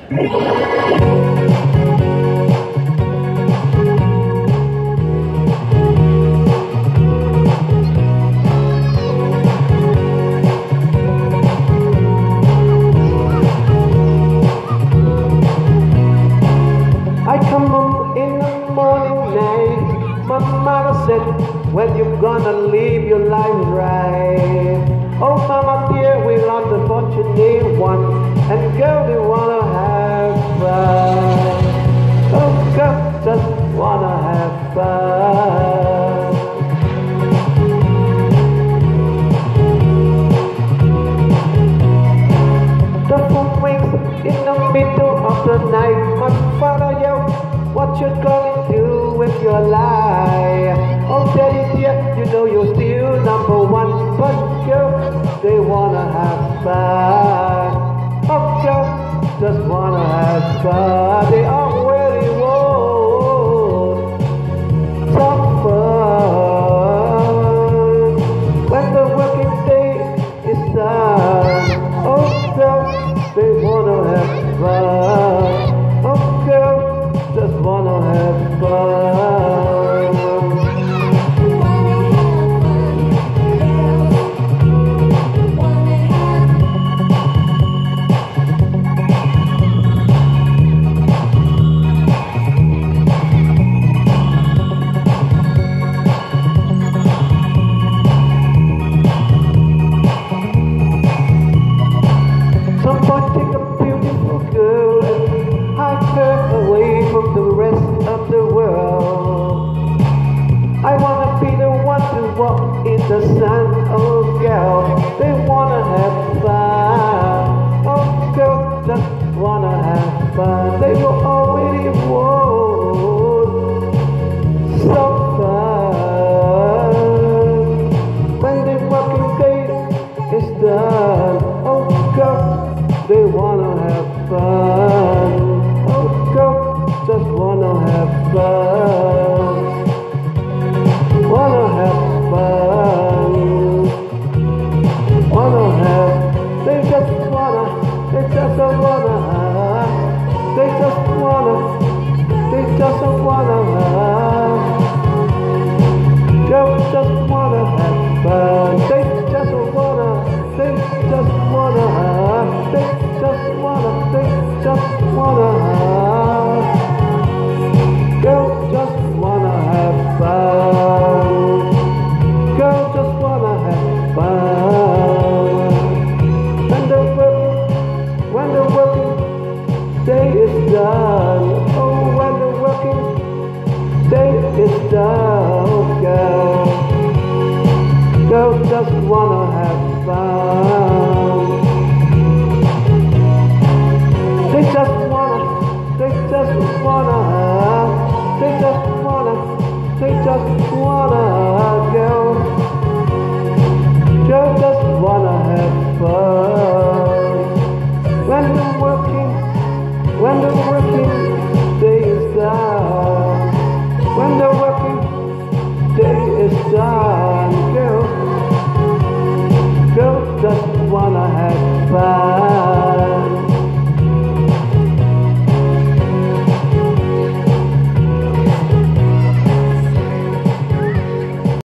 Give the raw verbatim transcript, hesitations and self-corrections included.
My mother said, when you gonna live your life right? Oh mama dear, we love the fortunate one, and girl, we wanna have fun. Oh girl, just wanna have fun. The phone rings in the middle of the night. My father yelled, what you gonna do with your life? Oh daddy dear, you know you're still number one, but girl, they wanna have fun. Oh girl, just wanna have fun. They already want some fun. When the working day is done, oh girl, they wanna have fun. Oh girl, just wanna have fun. Someone take a beautiful girl and hide her away from the rest of the world. I wanna be the one to walk in the sun. Oh girl, they wanna have fun. Oh girl, just wanna have fun. They will already want some fun. When the working day is done, oh girl, they wanna have fun. Oh girl, just wanna have fun. Wanna have fun. Wanna have. They just wanna. They just don't wanna have. They just wanna. They just don't wanna have. Girl just wanna have fun. They just wanna. They just wanna have. They just wanna. They just wanna have. Girl just wanna have fun. Girl just wanna have fun. When the work, when the working day is done, oh when the working day is done, oh girl, girl just wanna have fun.